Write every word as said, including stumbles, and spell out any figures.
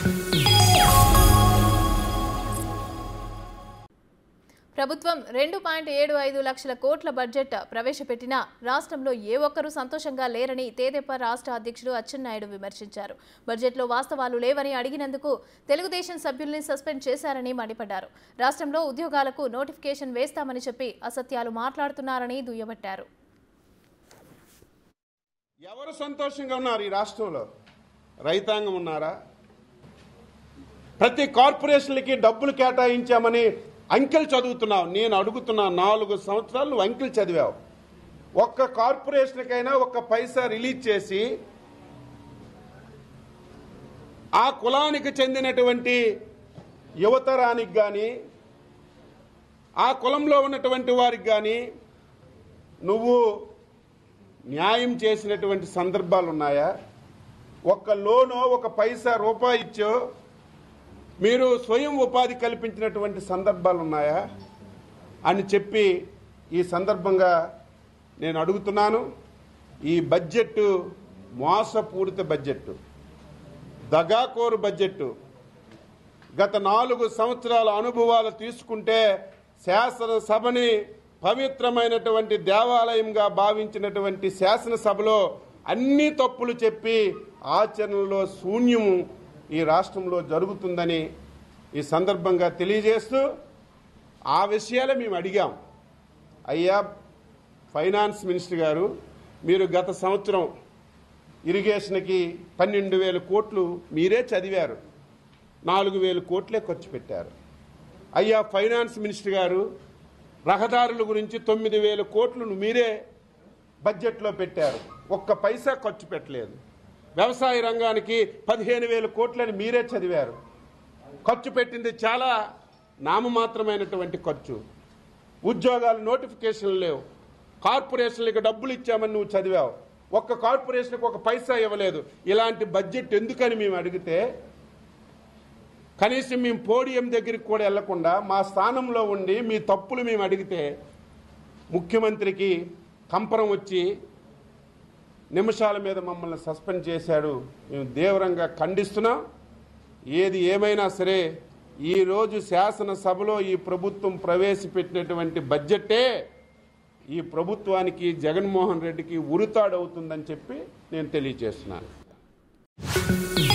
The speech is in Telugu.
ప్రభుత్వం రెండు పాయింట్ ఏడు ఐదు లక్షల కోట్ల బడ్జెట్ ప్రవేశపెట్టినా రాష్ట్రంలో ఏ ఒక్కరూ సంతోషంగా లేరని తెదేపా రాష్ట్ర అధ్యక్షుడు అచ్చం నాయుడు విమర్శించారు. బడ్జెట్లో వాస్తవాలు లేవని అడిగినందుకు తెలుగుదేశం సభ్యుల్ని సస్పెండ్ చేశారని మండిపడ్డారు. రాష్ట్రంలో ఉద్యోగాలకు నోటిఫికేషన్ వేస్తామని చెప్పి అసత్యాలు మాట్లాడుతున్నారని దుయ్యబట్టారు. ఎవరు సంతోషంగా ఉన్నారు ఈ రాష్ట్రంలో? రైతాంగం ఉన్నారా? ప్రతి కార్పొరేషన్లకి డబ్బులు కేటాయించామని అంకెలు చదువుతున్నావు. నేను అడుగుతున్నా, నాలుగు సంవత్సరాలు నువ్వు అంకెలు చదివావు. ఒక్క కార్పొరేషన్కైనా ఒక్క పైసా రిలీజ్ చేసి ఆ కులానికి చెందినటువంటి యువతరానికి కానీ ఆ కులంలో ఉన్నటువంటి వారికి కానీ నువ్వు న్యాయం చేసినటువంటి సందర్భాలు ఉన్నాయా? ఒక్క లోనో ఒక పైసా రూపాయి ఇచ్చో మీరు స్వయం ఉపాధి కల్పించినటువంటి సందర్భాలు ఉన్నాయా అని చెప్పి ఈ సందర్భంగా నేను అడుగుతున్నాను. ఈ బడ్జెట్ మోసపూరిత బడ్జెట్, దగాకోరు బడ్జెట్. గత నాలుగు సంవత్సరాల అనుభవాలు తీసుకుంటే శాసనసభని పవిత్రమైనటువంటి దేవాలయంగా భావించినటువంటి శాసనసభలో అన్ని తప్పులు చెప్పి ఆచరణలో శూన్యము ఈ రాష్ట్రంలో జరుగుతుందని ఈ సందర్భంగా తెలియజేస్తూ ఆ విషయాలే మేము అడిగాం. అయ్యా ఫైనాన్స్ మినిస్టర్ గారు, మీరు గత సంవత్సరం ఇరిగేషన్కి పన్నెండు వేల కోట్లు మీరే చదివారు, నాలుగు వేల కోట్లే ఖర్చు పెట్టారు. అయ్యా ఫైనాన్స్ మినిస్టర్ గారు, రహదారుల గురించి తొమ్మిది వేల కోట్లు మీరే బడ్జెట్లో పెట్టారు, ఒక్క పైసా ఖర్చు పెట్టలేదు. వ్యవసాయ రంగానికి పదిహేను వేల కోట్లని మీరే చదివారు, ఖర్చు పెట్టింది చాలా నామమాత్రమైనటువంటి ఖర్చు. ఉద్యోగాలు నోటిఫికేషన్లు లేవు, కార్పొరేషన్లకు డబ్బులు ఇచ్చామని నువ్వు చదివావు, ఒక్క కార్పొరేషన్కి ఒక పైసా ఇవ్వలేదు. ఇలాంటి బడ్జెట్ ఎందుకని మేము అడిగితే కనీసం మేము పోడియం దగ్గరికి కూడా వెళ్లకుండా మా స్థానంలో ఉండి మీ తప్పులు మేము అడిగితే ముఖ్యమంత్రికి కంపరం వచ్చి నిమిషాల మీద మమ్మల్ని సస్పెండ్ చేశాడు. మేము తీవ్రంగా ఖండిస్తున్నాం. ఏది ఏమైనా సరే ఈరోజు శాసనసభలో ఈ ప్రభుత్వం ప్రవేశపెట్టినటువంటి బడ్జెట్టే ఈ ప్రభుత్వానికి, జగన్మోహన్ రెడ్డికి ఉరితాడవుతుందని చెప్పి నేను తెలియజేస్తున్నాను.